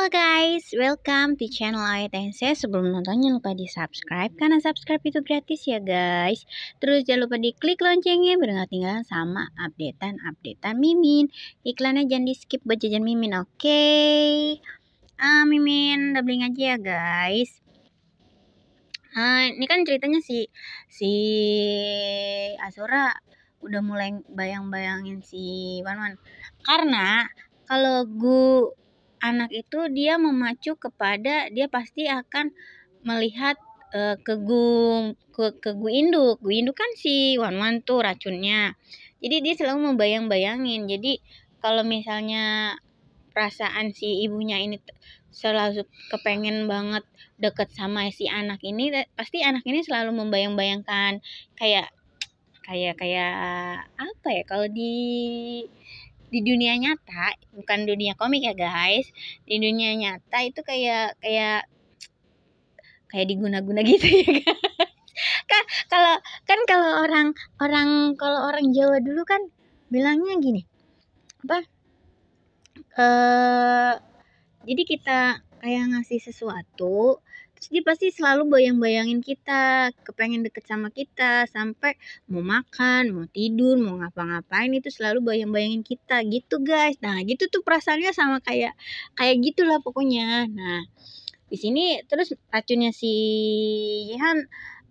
Halo guys, welcome to channel AYTNC. Sebelum nonton jangan lupa di subscribe, karena subscribe itu gratis ya guys. Terus jangan lupa di klik loncengnya biar gak ketinggalan sama updatean Mimin. Iklannya jangan di skip buat jajan Mimin, oke? Mimin doubling aja ya guys. Ini kan ceritanya si Azura udah mulai bayang-bayangin si Wanwan. Karena kalau anak itu dia memacu kepada dia pasti akan melihat ke gu induk. Gu induk kan si Wanwan tuh racunnya. Jadi dia selalu membayang-bayangin. Jadi kalau misalnya perasaan si ibunya ini selalu kepengen banget deket sama si anak ini, pasti anak ini selalu membayang-bayangkan kayak apa ya, kalau di dunia nyata, bukan dunia komik ya guys, di dunia nyata itu kayak diguna-guna gitu ya kan. Kalau orang Jawa dulu kan bilangnya gini, jadi kita kayak ngasih sesuatu, terus dia pasti selalu bayang-bayangin kita, kepengen deket sama kita, sampai mau makan, mau tidur, mau ngapa-ngapain itu selalu bayang-bayangin kita gitu guys. Nah gitu tuh perasaannya sama kayak gitulah pokoknya. Nah di sini terus racunnya si Jihan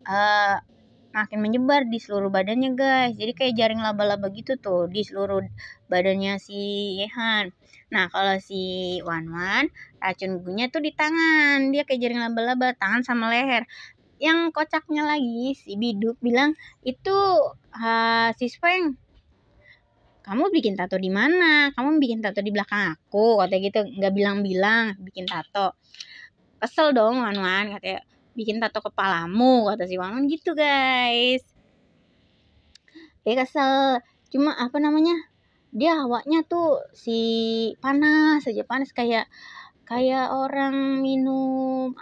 makin menyebar di seluruh badannya guys. Jadi kayak jaring laba-laba gitu tuh di seluruh badannya si Yehan. Nah kalau si Wanwan racun gunya tuh di tangan, dia kayak jaring laba-laba, tangan sama leher. Yang kocaknya lagi si Biduk bilang itu si Speng, kamu bikin tato di mana? Kamu bikin tato di belakang aku, kata gitu, nggak bilang-bilang bikin tato. Kesel dong Wanwan, katanya bikin tato kepalamu, kata si Wanwan gitu guys. Dia kesel, cuma dia hawanya tuh panas aja, panas kayak orang minum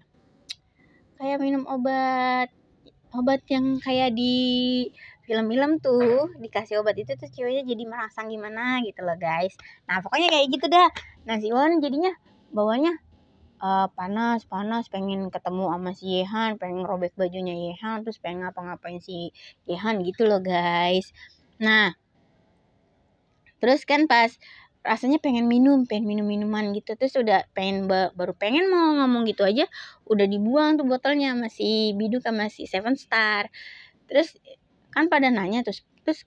kayak minum obat yang kayak di film-film tuh, dikasih obat itu tuh ceweknya jadi merangsang gimana gitu loh guys. Nah pokoknya kayak gitu dah. Nah si Wanwan jadinya bawahnya panas, pengen ketemu sama si Yehan, pengen robek bajunya Yehan, terus pengen ngapa-ngapain si Yehan gitu loh guys. Nah terus kan pas rasanya pengen minuman gitu, terus udah baru pengen mau ngomong gitu aja udah dibuang tuh botolnya sama si Biduk sama si Seven Star. Terus kan pada nanya, terus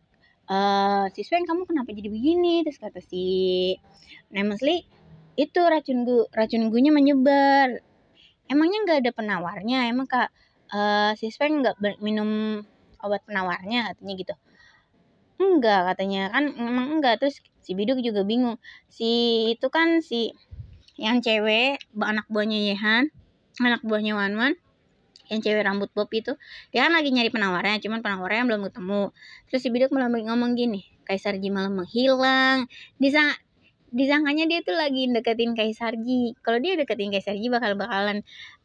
si Sven kamu kenapa jadi begini, terus kata si Nemesli itu racun gunya menyebar. Emangnya nggak ada penawarnya? Emang si Sven nggak minum obat penawarnya, katanya gitu. Enggak, katanya kan emang enggak. Terus si Biduk juga bingung. Si itu kan si yang cewek, anak buahnya Yehan, anak buahnya Wanwan, yang cewek rambut bob itu, dia kan lagi nyari penawarnya, cuman penawarnya belum ketemu. Terus si Biduk malah ngomong gini, Kaisar Ji malah menghilang. Disangkanya dia tuh lagi deketin Kaisar Ji. Kalau dia deketin Kaisar Ji bakalan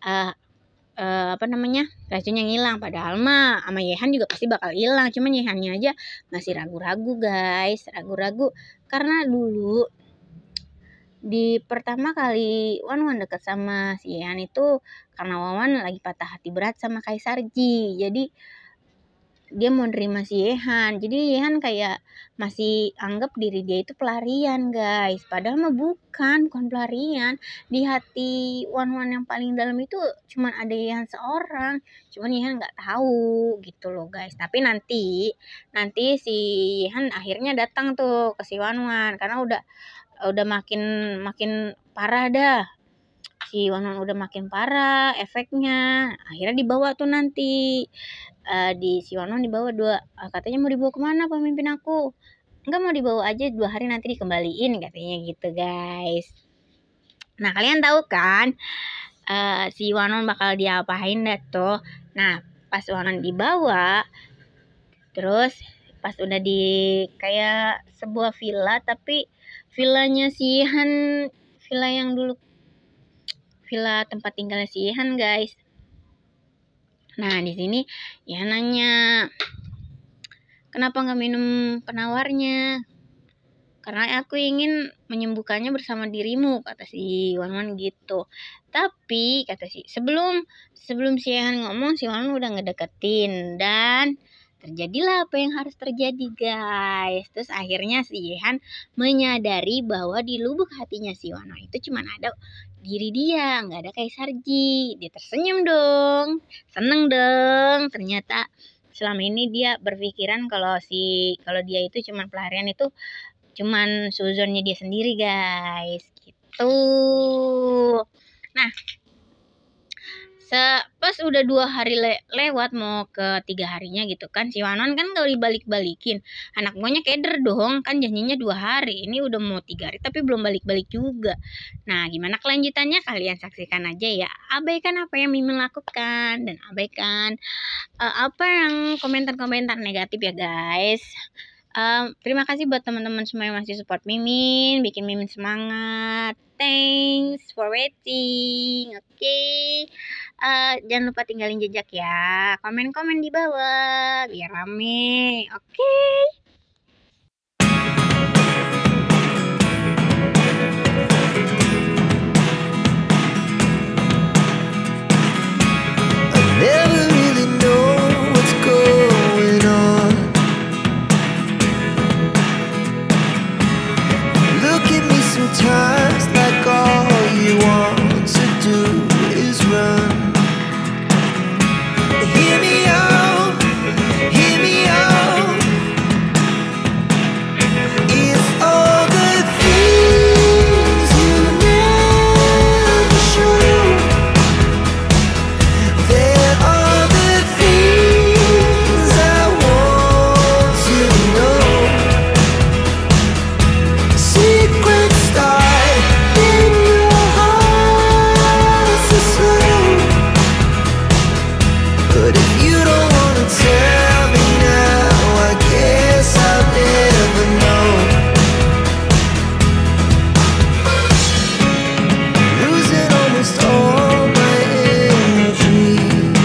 racunnya ngilang. Padahal mah sama Yehan juga pasti bakal hilang, cuman Yehannya aja masih ragu-ragu guys, karena dulu di pertama kali Wanwan deket sama si Yehan itu karena Wanwan lagi patah hati berat sama Kaisar Ji. Jadi dia mau nerima si Yehan. Jadi Yehan kayak masih anggap diri dia itu pelarian guys. Padahal mah bukan pelarian. Di hati Wanwan yang paling dalam itu cuman ada Yehan seorang. Cuman Yehan nggak tahu gitu loh guys. Tapi nanti si Yehan akhirnya datang tuh ke si Wanwan karena udah makin parah dah. Si Wanwan udah makin parah efeknya. Akhirnya dibawa tuh nanti si Wanwan dibawa katanya mau dibawa kemana pemimpin aku? Enggak, mau dibawa aja 2 hari nanti dikembaliin, katanya gitu guys. Nah kalian tahu kan si Wanwan bakal diapain dah tuh. Nah pas Wanwan dibawa, terus pas udah di kayak sebuah villa, tapi villanya si Han, villa yang dulu, villa tempat tinggalnya si Han guys. Nah di sini ya nanya, kenapa nggak minum penawarnya? karena aku ingin menyembuhkannya bersama dirimu, kata si Wanwan gitu. Tapi kata sebelum si Yehan ngomong, si Wanwan udah ngedeketin dan terjadilah apa yang harus terjadi, guys. Terus akhirnya si Yehan menyadari bahwa di lubuk hatinya si Wanwan itu cuma ada diri dia, nggak ada Kaisar Ji. Dia tersenyum dong, seneng dong. Ternyata selama ini dia berpikiran kalau dia itu cuman pelarian, itu cuman suzonnya dia sendiri, guys, gitu. Nah, pas udah 2 hari lewat mau ke 3 harinya gitu kan, si Wanwan kan gak dibalik-balikin. Anak buahnya keder dong, kan janjinya 2 hari. Ini udah mau 3 hari tapi belum balik-balik juga. Nah, gimana kelanjutannya? Kalian saksikan aja ya. Abaikan apa yang Mimin lakukan dan abaikan apa yang komentar-komentar negatif ya, guys. Terima kasih buat teman-teman semua yang masih support Mimin, bikin Mimin semangat. Thanks for waiting. Oke. Jangan lupa tinggalin jejak ya. Komen-komen di bawah biar rame. Oke. Sometimes like all you want to do is run. Hear me out, hear me out. It's all the things you never show. There are the things I want to know. Secrets start in your heart so slow. But if you don't wanna tell me now, I guess I'll never know. Losing almost all my energy.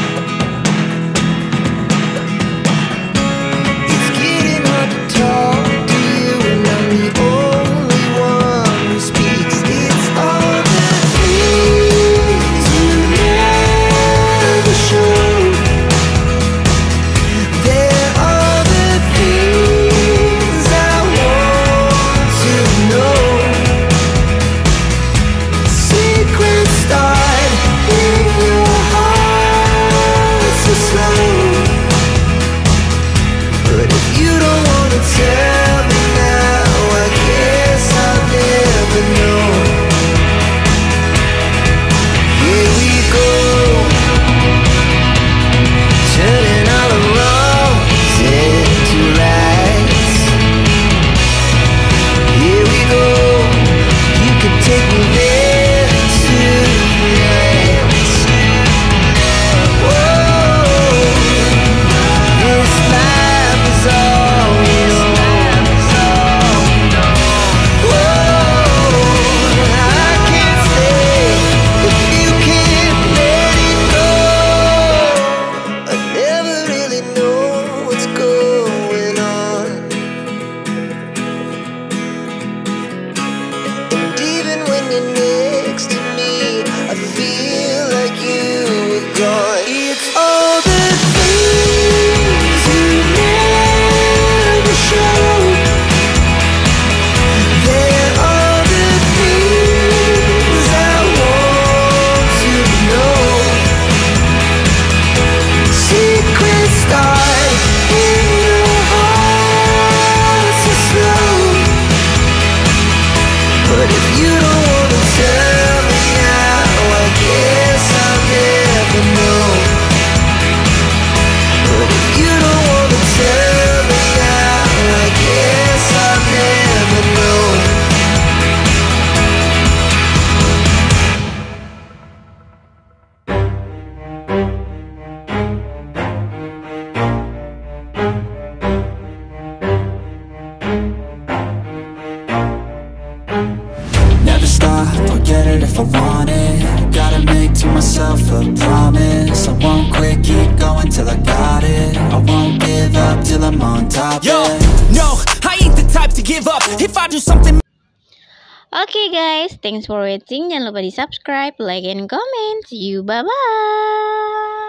It's getting hard to talk to you, and I'm the only one who speaks. It's all the things you never show. There are the things I want to know. Secrets start in your heart so slow. But if you don't wanna tell me now, I guess I'll never know. Here we go, turning all the wrongs into rights. Here we go, you could take me there tonight. Whoa, this life is all we know. Whoa, I can't stay if you can't let it go. I never really know what's going on, and even when you're next to me, I feel like you were gone. It's all the things you never show. There are the things I want to know. Secrets start in your heart so slow. But if you don't wanna tell me now, I guess I'll never know. But if you don't wanna tell me now, I guess I'll never know. Never stop, I'll get it if I want it. Gotta make to myself a promise. I won't quit, keep going till I got it. I won't give up till I'm on top. Yo, yeah. no, I ain't the type to give up. If I do something. Oke guys, thanks for watching. Jangan lupa di subscribe, like, and comment. See you, bye-bye.